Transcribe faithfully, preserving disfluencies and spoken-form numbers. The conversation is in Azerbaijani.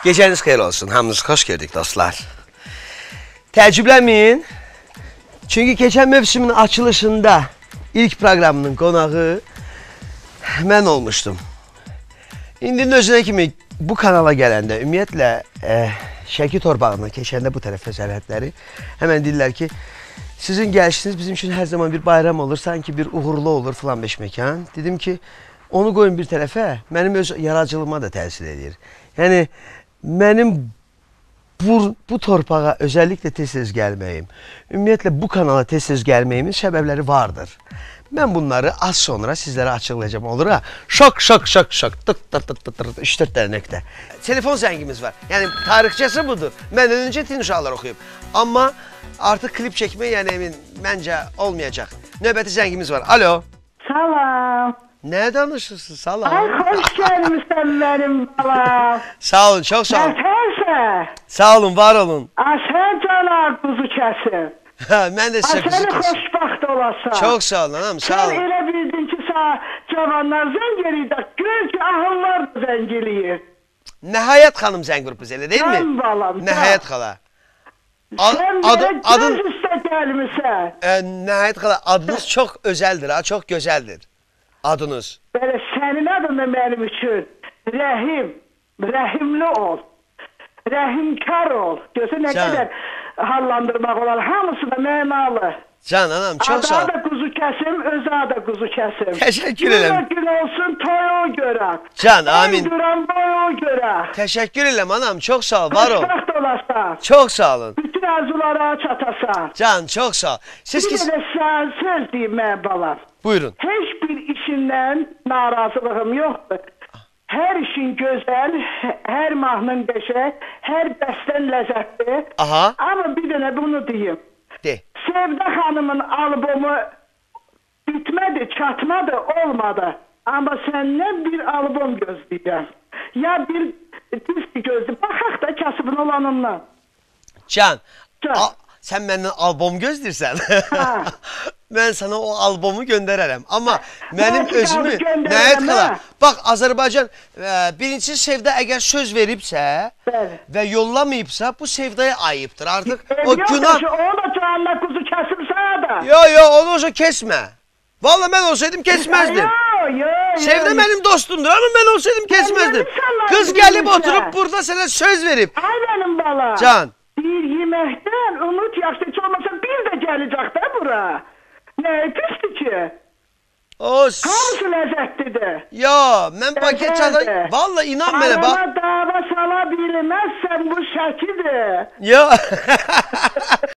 Gecəniz xeyir olsun. Hamınızı xoş gördük dostlar. Təəccüblənməyin. Çünki keçən mövsümün açılışında ilk proqramının qonağı mən olmuşdum. İndinin özünə kimi bu kanala gələndə, ümumiyyətlə e, Şəki torpağından keçəndə bu tərəfə sərhədləri həmən deyirlər ki, sizin gəlişiniz bizim üçün hər zaman bir bayram olur, sanki bir uğurlu olur filan beş məkan. Dedim ki, onu qoyun bir tərəfə, mənim öz yaradıcılığıma da təsir edir. Yəni, mənim bu, bu torpağa özəlliklə tez-tez gəlməyim, ümumiyyətlə bu kanala tez-tez gəlməyimin səbəbləri vardır. Mən bunları az sonra sizlərə açıqlayacağım, olur ha? Şok, şok, şok, şok, tık, tık, tık, tık, tık, üç dörd dənə nöqtə. Telefon zəngimiz var. Yəni, tarixçəsi budur. Mən önce tinşallar oxuyub. Amma artıq klip çəkmək, yəni emin, məncə olmayacaq. Növbəti zəngimiz var. Alo. Salam. Nə danışırsın? Salam. Ay, xoş gəlmişsən mənim balam. Sağ olun, çox sağ olun. Nətərsə? Sağ olun, var olun. Asən canar quzu kəsin. Mən də sizə quzu Səni kəsin. xoşbaxt olasan. Çox sağ olun, anam, sağ olun. Sən elə bildin ki, sağ cavanlar zəng eləyir, gör ki, ahıllar da zəng eləyir. Nəhayət xanım zəng vurub biz, elə deyil mi? Sən balam, Nəhayət xala. Sən belə göz üstə gəlmişsən. E, nəhayət xala, adınız çox özəldir, ha, çox gözəldir. Adınız. Belə sənin adın da mənim üçün rəhim, rəhimli ol, rəhimkar ol. Gözü nə Can. qədər hallandırmaq olar, hamısı da mənalı. Can, anam, çox sağ ol. Ada da quzu kəsim, özü da quzu kəsim. Təşəkkür eləm. Gün olsun, toy o görə. Can, amin. Duran boy o görə. Təşəkkür eləm, anam, çox sağ ol, var ol. Xoşbaxt olasan. Çox sağ olun. Bütün arzulara çatasan. Can, çox sağ ol. Siz Bir ki... də sən söz deyim mən balam. Buyurun. Heç bir işindən narazılığım yoxdur. Hər işin gözəl, hər mahnın qəşəng, hər bəstən ləzzətli. Aha. Amma bir dənə bunu deyim. De. Sevda xanımın albomu bitmədi, çatmadı, olmadı. Amma səndən bir albom gözləyirəm. Ya bir diski gözləyirəm. Baxaq da kasıbın olanından. Can, Can. a, sən məndən albom gözləyirsən. Ha. Mən sana o albomu göndərərəm. Amma mənim Mən özümü... göndərərəm, Nəhayət xala, hə? bax, Azərbaycan e, birincisi sevda əgər söz veribsə Bəli. və yollamayıbsa, bu sevdaya ayıbdır. Artıq E, o yox, günah... O da canına kuzu kəsim sana da. Yo, yo, onu olsa kesmə. Vallahi mən olsaydım kesməzdim. Yo, yo, yo. Sevda mənim dostumdur, amma mən olsaydım kesməzdim. insanlar Qız bilirsən. gəlib oturub burada sənə söz verib. Ay benim bala. Can. Bir yeməkdən unut yaxşı heç olmasa bir də gələcək də bura. Nə pisdir ki? O... Hamısı ləzzətlidir. Yo, mən paket çalay... Vallahi inan mənə, bax. Arama dava sala bilməzsən bu şəkidir. Yo.